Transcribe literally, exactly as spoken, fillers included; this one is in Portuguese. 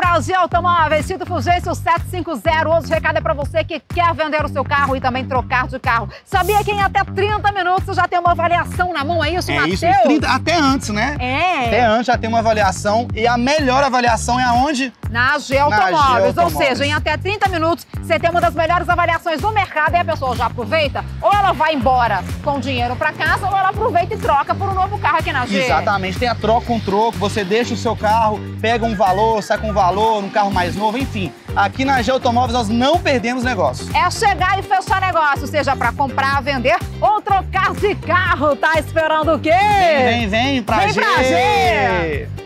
a G Automóveis, Tito Fulgêncio setecentos e cinquenta. Hoje o recado é para você que quer vender o seu carro e também trocar de carro. Sabia que em até trinta minutos você já tem uma avaliação na mão, é isso, é Matheus? Isso, trinta, até antes, né? É. Até antes já tem uma avaliação e a melhor avaliação é aonde? Na G Automóveis, Na G ou Automóveis. seja, em até trinta minutos você tem uma das melhores avaliações do mercado e a pessoa já aproveita, ou ela vai embora com dinheiro para casa, ou ela aproveita e troca por um novo carro aqui na G. Exatamente, tem a troca com troco, você deixa o seu carro, pega um valor, sai com um valor, um carro mais novo, enfim. Aqui na G Automóveis nós não perdemos negócio. É chegar e fechar negócio, seja para comprar, vender ou trocar de carro. Tá esperando o quê? Vem, vem, vem pra Vem G! pra G!